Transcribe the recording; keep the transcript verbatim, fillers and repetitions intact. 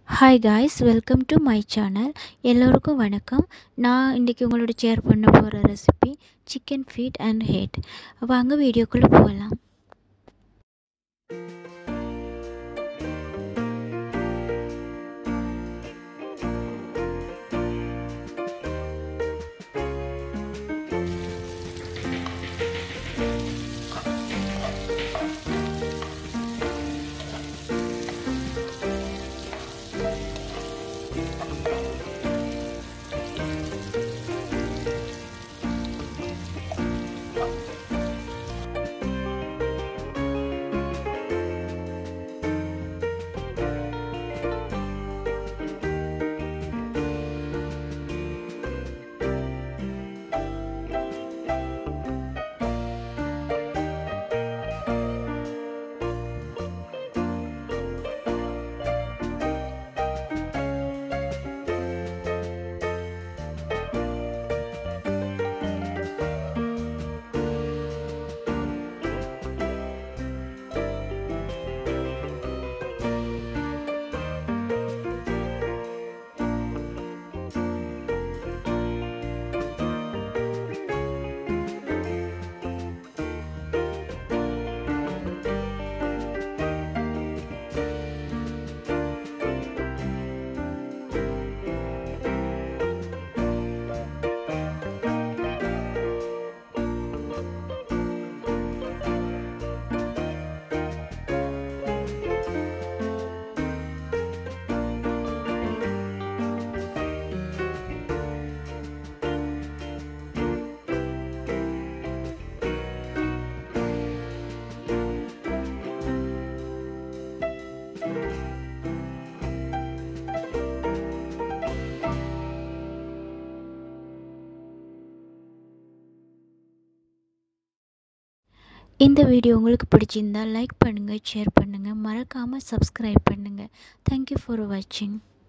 Hi guys, welcome to my channel. எல்லோருக்கும் வணக்கம். நான் இன்னைக்கு உங்களோட ஷேர் பண்ண போற recipe chicken feet and head. வாங்க வீடியோக்குள்ள போகலாம். இந்த வீடியோ உங்களுக்கு பிடிச்சிருந்தா லைக் பண்ணுங்க, ஷேர் பண்ணுங்க, மறக்காம Subscribe பண்ணுங்க. Thank you for watching.